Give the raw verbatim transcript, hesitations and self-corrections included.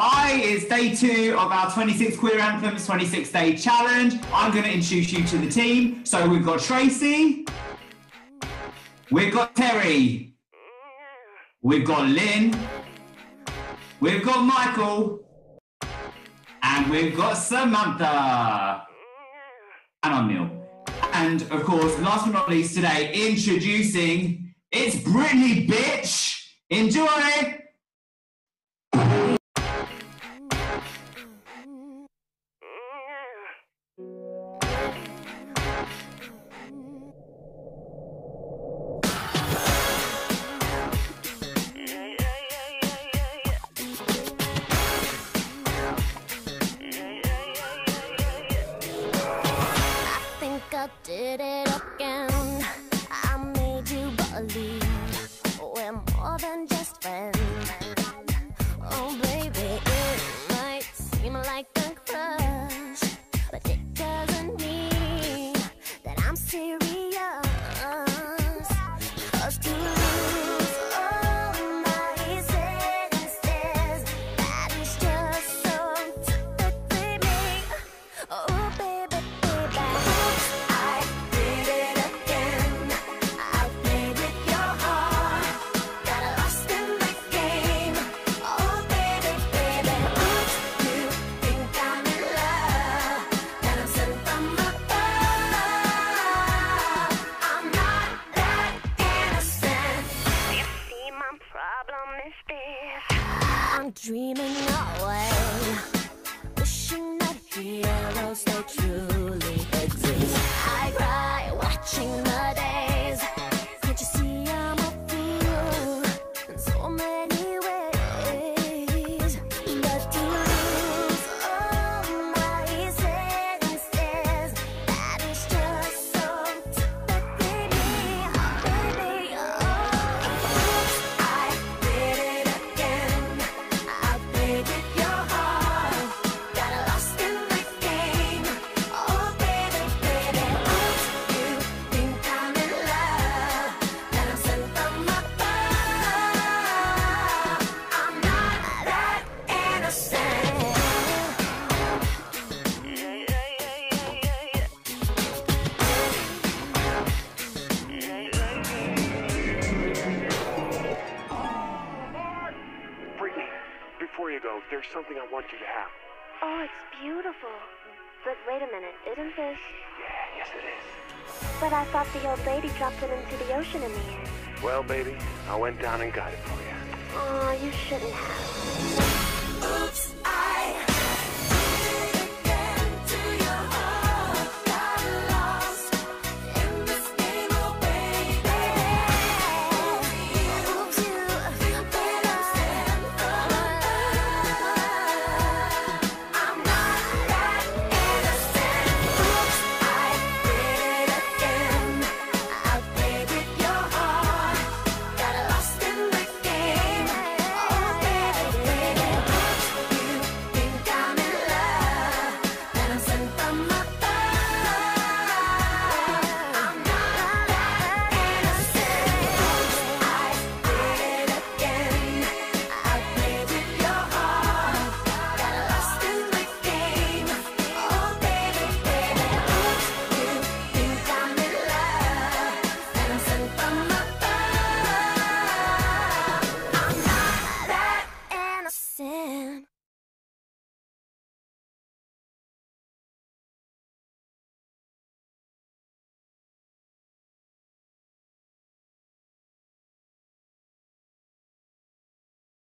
Hi, it's day two of our twenty-six Queer Anthems twenty-six day challenge. I'm going to introduce you to the team. So we've got Tracy, we've got Terry, we've got Lynn, we've got Michael, and we've got Samantha. And I'm Neil. And of course, last but not least today, introducing, it's Brittany, bitch! Enjoy! I did it again. I made you believe we're more than just friends. Oh baby, it might seem like a crush, but it doesn't mean that I'm serious. 'Cause to lose all my senses, that is just so typically me. Oh baby, baby. I'm dreaming away, wishing that heroes they truly exist. I cry watching the days. Can't you see I'm a fool in so many ways? But to lose all my senses, that is just so typically me, baby. Oh, I did it again. I played with your heart, got lost in the game. Oh baby, baby, oops, you think I'm in love, that I'm sent from above. I'm not that innocent. Brittany, before you go, there's something I want you to have. Oh, it's beautiful. But wait a minute, isn't this? Yeah, yes it is. But I thought the old lady dropped it into the ocean in the end. Well, baby, I went down and got it for you. Oh, you shouldn't have.